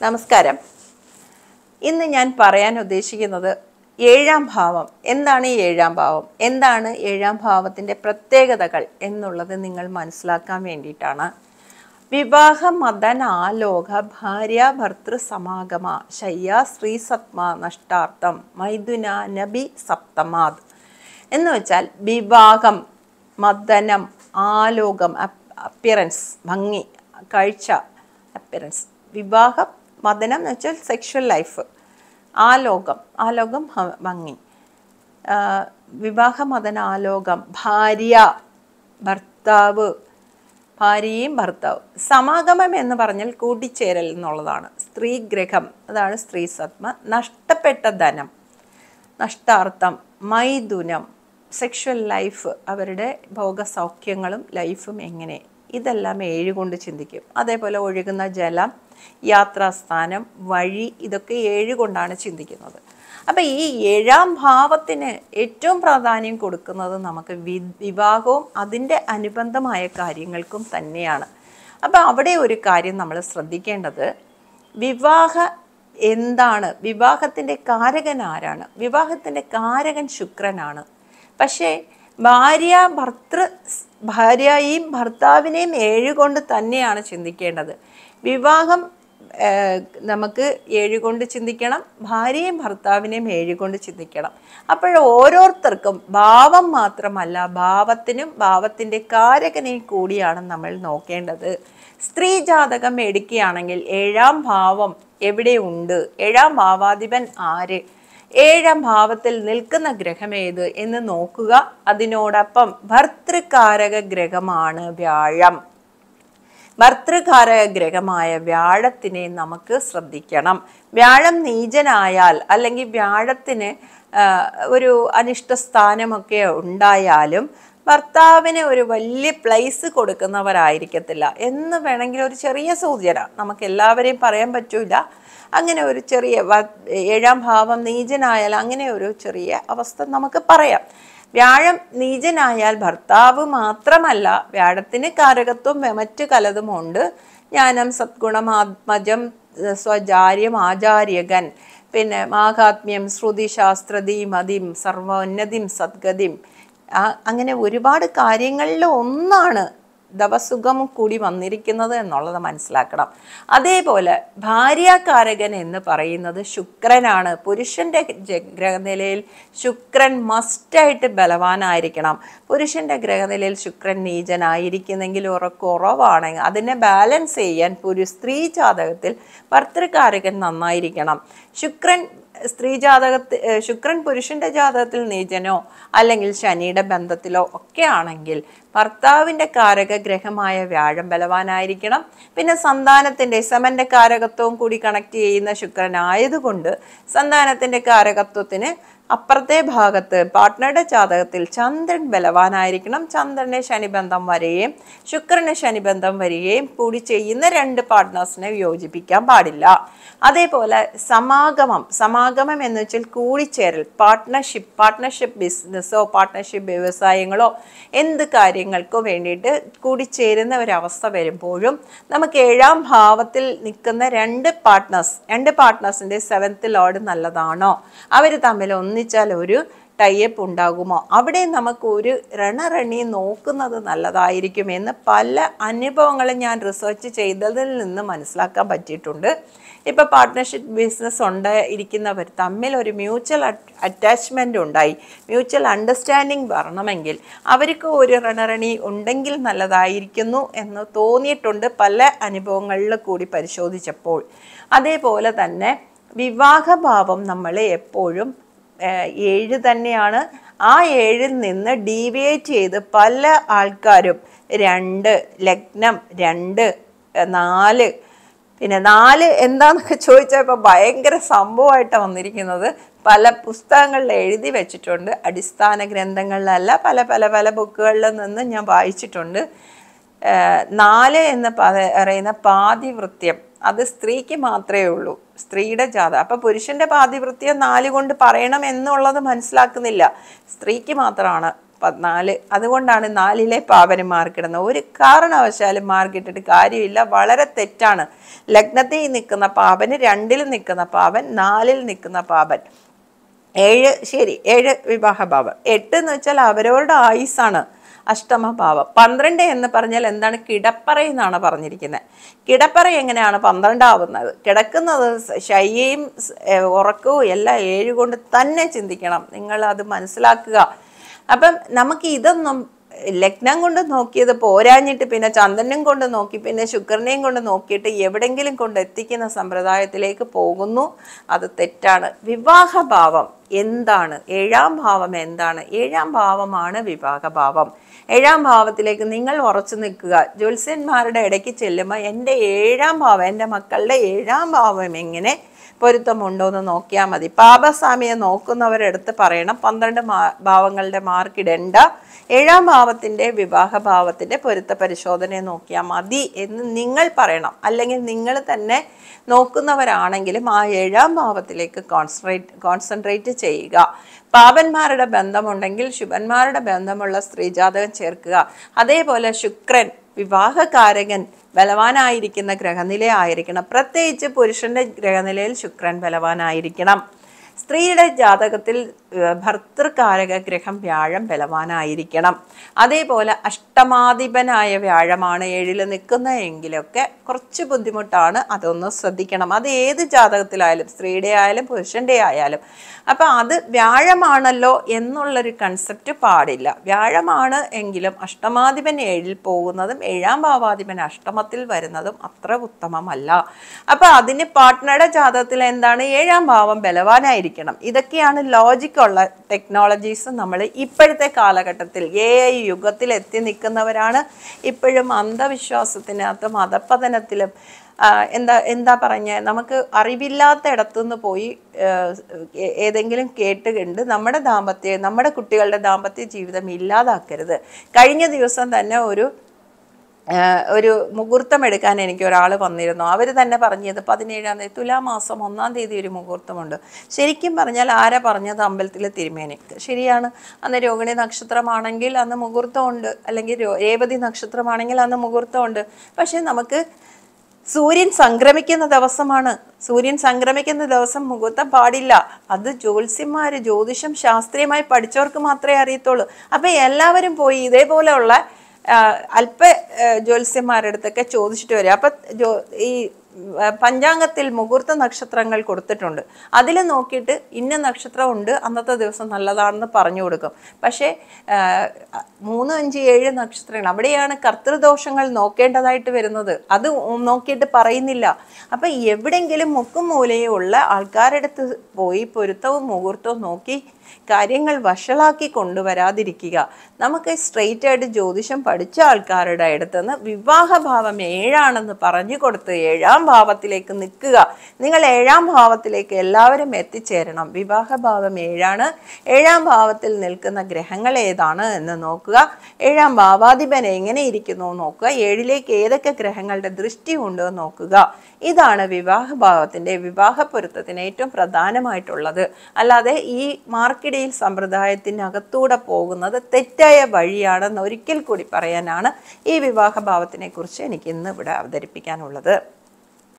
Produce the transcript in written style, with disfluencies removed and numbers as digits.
നമസ്കാരം. ഇന്ന് ഞാൻ പറയാൻ ഉദ്ദേശിക്കുന്നത് ഏഴാം ഭാവം. എന്താണ് ഈ ഏഴാം ഭാവം? എന്താണ് ഏഴാം ഭാവത്തിൻ്റെ പ്രത്യേകതകൾ എന്നുള്ളത് നിങ്ങൾ മനസ്സിലാക്കാൻ വേണ്ടിയിട്ടാണ്. വിവാഹ മദന ആലോക ഭാര്യ ഭർത്തൃ സമാഗമ ശയ്യ ശ്രീ സത്മ നഷ്ടാർത്ഥം മൈഥുന നബി സപ്തമാത് എന്ന് വെച്ചാൽ വിവാഹം, മദനം, ആലോകം, അപ്പിയറൻസ്, ഭംഗി, കാഴ്ച, അപ്പിയറൻസ്. വിവാഹം, മദനം എന്ന് വെച്ചാൽ സെക്ഷൽ ലൈഫ്, ആലോകം ഭംഗി, വിവാഹ മദന ആലോകം, ഭാര്യ ഭർത്താവ്, ഭാര്യയും ഭർത്താവ്. സമാഗമം എന്ന് പറഞ്ഞാൽ കൂട്ടിച്ചേരൽ എന്നുള്ളതാണ്. സ്ത്രീഗ്രഹം, അതാണ് സ്ത്രീ സത്മ. നഷ്ടപ്പെട്ട ധനം, നഷ്ടാർത്ഥം. മൈഥുനം, സെക്ഷൽ ലൈഫ്, അവരുടെ ഭോഗസൗഖ്യങ്ങളും ലൈഫും എങ്ങനെ, ഇതെല്ലാം 7 കൊണ്ട് ചിന്തിക്കും. അതേപോലെ ഒഴുകുന്ന ജലം, യാത്രാസ്ഥാനം, വഴി, ഇതൊക്കെ 7 കൊണ്ടാണ് ചിന്തിക്കുന്നത്. അപ്പം ഈ 7ാം ഭാവത്തിന് ഏറ്റവും പ്രാധാന്യം കൊടുക്കുന്നത് നമുക്ക് വിവാഹവും അതിൻ്റെ അനുബന്ധമായ കാര്യങ്ങൾക്കും തന്നെയാണ്. അപ്പം അവിടെ ഒരു കാര്യം നമ്മൾ ശ്രദ്ധിക്കേണ്ടത്, എന്താണ്, വിവാഹത്തിൻ്റെ കാരകൻ ആരാണ്? വിവാഹത്തിൻ്റെ കാരകൻ ശുക്രനാണ്. പക്ഷേ ഭാര്യയെയും ഭർത്താവിനെയും 7 കൊണ്ട് തന്നെയാണ് ചിന്തിക്കേണ്ടത്. വിവാഹം നമുക്ക് 7 കൊണ്ട് ചിന്തിക്കണം, ഭാര്യയും ഭർത്താവിനെയും 7 കൊണ്ട് ചിന്തിക്കണം. അപ്പോൾ ഓരോരുത്തർക്കും ഭാവം മാത്രമല്ല, ഭാവത്തിനും ഭാവത്തിൻ്റെ കാരകനെയും കൂടിയാണ് നമ്മൾ നോക്കേണ്ടത്. സ്ത്രീ ജാതകം എടുക്കുകയാണെങ്കിൽ 7ാം ഭാവം എവിടെയുണ്ട്, 7ാം ഭാവാധിപൻ ആര്, 7ാം ഭാവത്തിൽ നിൽക്കുന്ന ഗ്രഹം ഏത് എന്ന് നോക്കുക. അതിനോടൊപ്പം ഭർതൃകാരക ഗ്രഹമാണ് വ്യാഴം. ഭർതൃകാരക ഗ്രഹമായ വ്യാഴത്തിനെ നമുക്ക് ശ്രദ്ധിക്കണം. വ്യാഴം നീചനായാൽ അല്ലെങ്കിൽ വ്യാഴത്തിന് ഒരു അനിഷ്ട സ്ഥാനമൊക്കെ ഉണ്ടായാലും ഭർത്താവിന് ഒരു വലിയ പ്ലേസ് കൊടുക്കുന്നവരായിരിക്കത്തില്ല എന്ന് വേണമെങ്കിൽ ഒരു ചെറിയ സൂചന, നമുക്ക് എല്ലാവരെയും പറയാൻ പറ്റൂല. അങ്ങനെ ഒരു ചെറിയ 7ാം ഭാവം നീചനായാൽ അങ്ങനെ ഒരു ചെറിയ അവസ്ഥ നമുക്ക് പറയാം. വ്യാഴം നീചനായാൽ ഭർത്താവ് മാത്രമല്ല, വ്യാഴത്തിന് കാരകത്വം മറ്റു പലതുമുണ്ട്. ജ്ഞാനം, സദ്ഗുണം, ആത്മജം, സ്വജാര്യം, ആചാര്യകൻ, പിന്നെ മാഹാത്മ്യം, ശ്രുതി, ശാസ്ത്രതി, മതിം, സർവോന്നതിം, സദ്ഗതിം, അങ്ങനെ ഒരുപാട് കാര്യങ്ങളിൽ ഒന്നാണ് ദവസുഖം കൂടി വന്നിരിക്കുന്നത് എന്നുള്ളത് മനസ്സിലാക്കണം. അതേപോലെ ഭാര്യാകാരകൻ എന്ന് പറയുന്നത് ശുക്രനാണ്. പുരുഷൻ്റെ ഗ്രഹനിലയിൽ ശുക്രൻ മസ്റ്റായിട്ട് ബലവാനായിരിക്കണം. പുരുഷൻ്റെ ഗ്രഹനിലയിൽ ശുക്രൻ നീചനായിരിക്കുന്നെങ്കിൽ കുറവാണെങ്കിൽ അതിനെ ബാലൻസ് ചെയ്യാൻ സ്ത്രീ ജാതകത്തിൽ ഭർതൃകാരകൻ നന്നായിരിക്കണം. ശുക്രൻ പുരുഷൻ്റെ ജാതകത്തിൽ നീചനോ അല്ലെങ്കിൽ ശനിയുടെ ബന്ധത്തിലോ ഒക്കെ ആണെങ്കിൽ ഭർത്താവിൻ്റെ കാരക ഗ്രഹമായ വ്യാഴം ബലവാനായിരിക്കണം. പിന്നെ സന്താനത്തിൻ്റെ സമൻ്റെ കാരകത്വവും കൂടി കണക്ട് ചെയ്യുന്ന ശുക്രനായതുകൊണ്ട് സന്താനത്തിൻ്റെ കാരകത്വത്തിന് അപ്പുറത്തെ ഭാഗത്ത് പാർട്ട്ണറുടെ ജാതകത്തിൽ ചന്ദ്രൻ ബലവാനായിരിക്കണം. ചന്ദ്രനെ ശനിബന്ധം വരികയും ശുക്രന് ശനിബന്ധം വരികയും കൂടി ചെയ്യുന്ന 2 പാർട്ട്നേഴ്സിനെ യോജിപ്പിക്കാൻ പാടില്ല. അതേപോലെ സമാഗമം എന്ന് വെച്ചാൽ കൂടിച്ചേരൽ, പാർട്ട്ണർഷിപ്പ് ബിസിനസ്സോ പാർട്ട്ണർഷിപ്പ് വ്യവസായങ്ങളോ എന്ത് കാര്യങ്ങൾക്കോ വേണ്ടിയിട്ട് കൂടിച്ചേരുന്ന ഒരവസ്ഥ വരുമ്പോഴും നമുക്ക് 7ാം ഭാവത്തിൽ നിൽക്കുന്ന 2 പാർട്ട്നേഴ്സിൻ്റെ 7th ലോർഡ് നല്ലതാണോ, അവർ തമ്മിൽ ഒന്നിച്ചാൽ ഒരു ടൈപ്പ് ഉണ്ടാകുമോ, അവിടെ നമുക്ക് ഒരു രണറണി നോക്കുന്നത് നല്ലതായിരിക്കും എന്ന് പല അനുഭവങ്ങളും ഞാൻ റിസർച്ച് ചെയ്തതിൽ നിന്ന് മനസ്സിലാക്കാൻ പറ്റിയിട്ടുണ്ട്. ഇപ്പോൾ പാർട്ട്ണർഷിപ്പ് ബിസിനസ് ഇരിക്കുന്നവർ തമ്മിൽ ഒരു മ്യൂച്വൽ അറ്റാച്ച്മെൻ്റ് ഉണ്ടായി, മ്യൂച്വൽ അണ്ടർസ്റ്റാൻഡിങ് വരണമെങ്കിൽ അവർക്ക് ഒരു രണറണി ഉണ്ടെങ്കിൽ നല്ലതായിരിക്കുന്നു എന്ന് തോന്നിയിട്ടുണ്ട് പല അനുഭവങ്ങളിൽ കൂടി പരിശോധിച്ചപ്പോൾ. അതേപോലെ തന്നെ വിവാഹഭാവം നമ്മൾ എപ്പോഴും 7 തന്നെയാണ്. ആ 7ൽ നിന്ന് ഡീവിയേറ്റ് ചെയ്ത് പല ആൾക്കാരും 2 ലഗ്നം, 2, 4, പിന്നെ 4 എന്താണെന്നൊക്കെ ചോദിച്ചപ്പോൾ ഭയങ്കര സംഭവമായിട്ടാണ് വന്നിരിക്കുന്നത്. പല പുസ്തകങ്ങളിൽ എഴുതി വെച്ചിട്ടുണ്ട്, അടിസ്ഥാന ഗ്രന്ഥങ്ങളിലല്ല, പല ബുക്കുകളിൽ നിന്ന് ഞാൻ വായിച്ചിട്ടുണ്ട്. 4 എന്ന് പറയുന്ന പാതിവൃത്യം, അത് സ്ത്രീക്ക് മാത്രമേ ഉള്ളൂ, സ്ത്രീയുടെ ജാതകം. അപ്പം പുരുഷൻ്റെ പാതിവൃത്യം 4 കൊണ്ട് പറയണം എന്നുള്ളത് മനസ്സിലാക്കുന്നില്ല. സ്ത്രീക്ക് മാത്രമാണ് 4. അതുകൊണ്ടാണ് 4-ലെ പാവന് മാർക്കിടുന്നത്. ഒരു കാരണവശാലും മാർക്കിട്ടിട്ട് കാര്യമില്ല, വളരെ തെറ്റാണ്. ലഗ്നത്തിൽ നിൽക്കുന്ന പാവന് 2-ൽ നിൽക്കുന്ന പാവൻ, 4-ൽ നിൽക്കുന്ന പാവൻ. 7 ശരി, 7 വിവാഹഭാവം. 8 എന്ന് വെച്ചാൽ അവരവരുടെ ആയുസ്സാണ്, അഷ്ടമഭാവം. 12 എന്ന് പറഞ്ഞാൽ എന്താണ്? കിടപ്പറ എന്നാണ് പറഞ്ഞിരിക്കുന്നത്. കിടപ്പറ എങ്ങനെയാണ് 12 ആവുന്നത്? കിടക്കുന്നത് ശയ്യയും ഉറക്കവും എല്ലാം 7 കൊണ്ട് തന്നെ ചിന്തിക്കണം. നിങ്ങൾ അത് മനസ്സിലാക്കുക. അപ്പം നമുക്ക് ഇതൊന്നും ലഗ്നം കൊണ്ട് നോക്കിയത് പോരാഞ്ഞിട്ട് പിന്നെ ചന്ദ്രനും കൊണ്ട് നോക്കി, പിന്നെ ശുക്രനെയും കൊണ്ട് നോക്കിയിട്ട് എവിടെങ്കിലും കൊണ്ട് എത്തിക്കുന്ന സമ്പ്രദായത്തിലേക്ക് പോകുന്നു. അത് തെറ്റാണ്. വിവാഹഭാവം എന്താണ്? 7-ാം ഭാവം എന്താണ്? 7-ാം ഭാവമാണ് വിവാഹഭാവം. 7-ാം ഭാവത്തിലേക്ക് നിങ്ങൾ ഉറച്ചു നിൽക്കുക. ജ്യോത്സ്യന്മാരുടെ ഇടയ്ക്ക് ചെല്ലുമ്പോൾ എൻ്റെ 7-ാം ഭാവം, എൻ്റെ മക്കളുടെ 7-ാം ഭാവം എങ്ങനെ പൊരുത്തമുണ്ടോ എന്ന് നോക്കിയാൽ മതി. പാപസ്വാമിയെ നോക്കുന്നവരെടുത്ത് പറയണം 12 ഭാവങ്ങളുടെ മാർക്കിടേണ്ട, 7-ാം ഭാവത്തിൻ്റെ വിവാഹഭാവത്തിൻ്റെ പൊരുത്ത പരിശോധനയെ നോക്കിയാൽ മതി എന്ന് നിങ്ങൾ പറയണം. അല്ലെങ്കിൽ നിങ്ങൾ തന്നെ നോക്കുന്നവരാണെങ്കിലും ആ 7-ാം ഭാവത്തിലേക്ക് കോൺസെൻട്രേറ്റ് ചെയ്യുക. പാപന്മാരുടെ ബന്ധമുണ്ടെങ്കിൽ ശുഭന്മാരുടെ ബന്ധമുള്ള സ്ത്രീജാതകം ചേർക്കുക. അതേപോലെ ശുക്രൻ വിവാഹകാരകൻ ബലവാനായിരിക്കുന്ന ഗ്രഹനില ആയിരിക്കണം. പ്രത്യേകിച്ച് പുരുഷന്റെ ഗ്രഹനിലയിൽ ശുക്രൻ ബലവാനായിരിക്കണം. സ്ത്രീയുടെ ജാതകത്തിൽ ഭർതൃകാരക ഗ്രഹം വ്യാഴം ബലവാനായിരിക്കണം. അതേപോലെ അഷ്ടമാധിപനായ വ്യാഴമാണ് 7-ൽ നിൽക്കുന്നതെങ്കിലൊക്കെ കുറച്ച് ബുദ്ധിമുട്ടാണ്, അതൊന്ന് ശ്രദ്ധിക്കണം. അത് ഏത് ജാതകത്തിലായാലും, സ്ത്രീയുടെ ആയാലും പുരുഷന്റെ ആയാലും. അപ്പം അത് വ്യാഴമാണല്ലോ എന്നുള്ളൊരു കൺസെപ്റ്റ് പാടില്ല. വ്യാഴമാണ് എങ്കിലും അഷ്ടമാധിപൻ 7-ൽ പോകുന്നതും 7-ാം ഭാവാധിപൻ അഷ്ടമത്തിൽ വരുന്നതും അത്ര ഉത്തമമല്ല. അപ്പം അതിന് പാർട്ട്ണറുടെ ജാതകത്തിൽ എന്താണ്? 7-ാം ഭാവം ബലവാനായിരിക്കണം. ഇതൊക്കെയാണ് ലോജിക്കുള്ള ടെക്നോളജീസ്. നമ്മൾ ഇപ്പോഴത്തെ കാലഘട്ടത്തിൽ AI യുഗത്തിൽ എത്തി നിൽക്കുന്നവരാണ്. ഇപ്പോഴും അന്ധവിശ്വാസത്തിനകത്തും അധപ്പതനത്തിലും എന്താ പറഞ്ഞ, നമുക്ക് അറിവില്ലാത്ത ഇടത്തുനിന്ന് പോയി ഏതെങ്കിലും കേട്ടുകണ്ട് നമ്മുടെ കുട്ടികളുടെ ദാമ്പത്യ ജീവിതം ഇല്ലാതാക്കരുത്. കഴിഞ്ഞ ദിവസം തന്നെ ഒരു മുഹൂർത്തം എടുക്കാൻ എനിക്ക് ഒരാൾ വന്നിരുന്നു. അവർ തന്നെ പറഞ്ഞത് 17-ാം തീയതി തുലാമാസം 1-ാം തീയതി ഒരു മുഹൂർത്തമുണ്ട്. ശരിക്കും പറഞ്ഞാൽ ആരാ പറഞ്ഞത്? അമ്പലത്തിലെ തിരുമേനി. ശരിയാണ്. അന്ന് രോഹിണി നക്ഷത്രമാണെങ്കിൽ അന്ന് മുഹൂർത്തമുണ്ട്, അല്ലെങ്കിൽ രേവതി നക്ഷത്രമാണെങ്കിൽ അന്ന് മുഹൂർത്തമുണ്ട്. പക്ഷെ നമുക്ക് സൂര്യൻ സംക്രമിക്കുന്ന ദിവസമാണ്. സൂര്യൻ സംക്രമിക്കുന്ന ദിവസം മുഹൂർത്തം പാടില്ല. അത് ജ്യോതിഷം ശാസ്ത്രീയമായി പഠിച്ചവർക്ക് മാത്രമേ അറിയത്തുള്ളൂ. അപ്പം എല്ലാവരും പോയി ഇതേപോലെയുള്ള ജ്യോത്സ്യന്മാരുടെ അടുത്തൊക്കെ ചോദിച്ചിട്ട് വരിക. അപ്പം ഈ പഞ്ചാംഗത്തിൽ മുഹൂർത്ത നക്ഷത്രങ്ങൾ കൊടുത്തിട്ടുണ്ട്. അതിൽ നോക്കിയിട്ട് ഇന്ന നക്ഷത്രം ഉണ്ട്, അന്നത്തെ ദിവസം നല്ലതാണെന്ന് പറഞ്ഞു കൊടുക്കും. പക്ഷേ 3, 5, 7 നക്ഷത്രങ്ങൾ, അവിടെയാണ് കർത്തൃദോഷങ്ങൾ നോക്കേണ്ടതായിട്ട് വരുന്നത്. അത് നോക്കിയിട്ട് പറയുന്നില്ല. അപ്പം എവിടെയെങ്കിലും മുക്കും മൂലയും ഉള്ള ആൾക്കാരുടെ അടുത്ത് പോയി പൊരുത്തവും മുഹൂർത്തവും നോക്കി കാര്യങ്ങൾ വഷളാക്കി കൊണ്ടുവരാതിരിക്കുക. നമുക്ക് സ്ട്രെയിറ്റ് ആയിട്ട് ജ്യോതിഷം പഠിച്ച ആൾക്കാരുടെ അടുത്തുനിന്ന് വിവാഹഭാവം 7-ആണെന്ന് പറഞ്ഞു കൊടുത്ത് 7-ാം ഭാവത്തിലേക്ക് നിൽക്കുക. നിങ്ങൾ 7-ാം ഭാവത്തിലേക്ക് എല്ലാവരും എത്തിച്ചേരണം. വിവാഹഭാവം 7-ആണ്. 7-ാം ഭാവത്തിൽ നിൽക്കുന്ന ഗ്രഹങ്ങൾ ഏതാണ് എന്ന് നോക്കുക. 7-ാം ഭാവാധിപൻ എങ്ങനെ ഇരിക്കുന്നു നോക്കുക. 7-ലേക്ക് ഏതൊക്കെ ഗ്രഹങ്ങളുടെ ദൃഷ്ടി ഉണ്ടോ നോക്കുക. ഇതാണ് വിവാഹഭാവത്തിൻ്റെ വിവാഹ പൊരുത്തത്തിന് ഏറ്റവും പ്രധാനമായിട്ടുള്ളത്. അല്ലാതെ ഈ മാർക്കിടയിൽ സമ്പ്രദായത്തിനകത്തൂടെ പോകുന്നത് തെറ്റായ വഴിയാണെന്ന് ഒരിക്കൽ കൂടി പറയാനാണ് ഈ വിവാഹഭാവത്തിനെ കുറിച്ച് എനിക്ക് ഇന്ന് ഇവിടെ അവതരിപ്പിക്കാനുള്ളത്.